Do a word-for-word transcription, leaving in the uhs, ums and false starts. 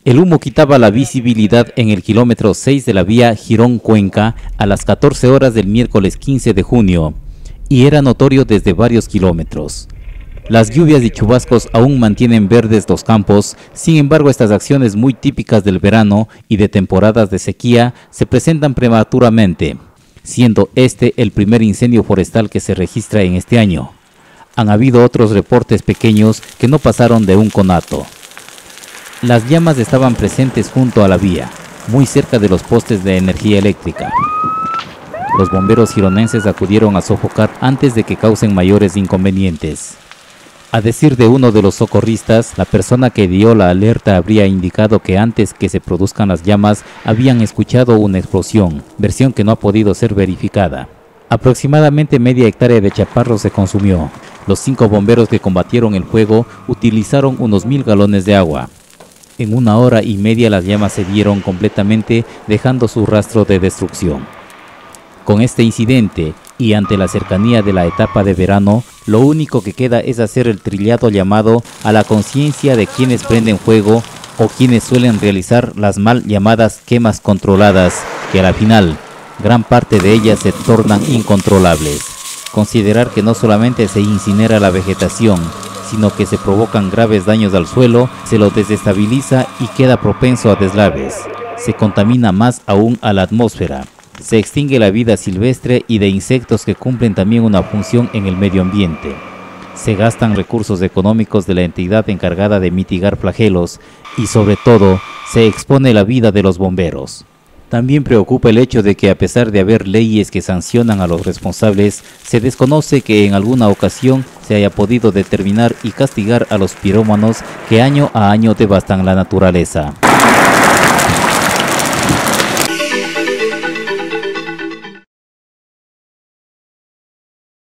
El humo quitaba la visibilidad en el kilómetro seis de la vía Girón-Cuenca a las catorce horas del miércoles quince de junio y era notorio desde varios kilómetros. Las lluvias y chubascos aún mantienen verdes los campos, sin embargo estas acciones muy típicas del verano y de temporadas de sequía se presentan prematuramente, siendo este el primer incendio forestal que se registra en este año. Han habido otros reportes pequeños que no pasaron de un conato. Las llamas estaban presentes junto a la vía, muy cerca de los postes de energía eléctrica. Los bomberos gironenses acudieron a sofocar antes de que causen mayores inconvenientes. A decir de uno de los socorristas, la persona que dio la alerta habría indicado que antes que se produzcan las llamas habían escuchado una explosión, versión que no ha podido ser verificada. Aproximadamente media hectárea de chaparro se consumió. Los cinco bomberos que combatieron el fuego utilizaron unos mil galones de agua. En una hora y media las llamas se dieron completamente, dejando su rastro de destrucción. Con este incidente y ante la cercanía de la etapa de verano, lo único que queda es hacer el trillado llamado a la conciencia de quienes prenden fuego o quienes suelen realizar las mal llamadas quemas controladas, que a la final, gran parte de ellas se tornan incontrolables. Considerar que no solamente se incinera la vegetación, sino que se provocan graves daños al suelo, se lo desestabiliza y queda propenso a deslaves. Se contamina más aún a la atmósfera. Se extingue la vida silvestre y de insectos que cumplen también una función en el medio ambiente. Se gastan recursos económicos de la entidad encargada de mitigar flagelos y sobre todo se expone la vida de los bomberos. También preocupa el hecho de que a pesar de haber leyes que sancionan a los responsables, se desconoce que en alguna ocasión se haya podido determinar y castigar a los pirómanos que año a año devastan la naturaleza.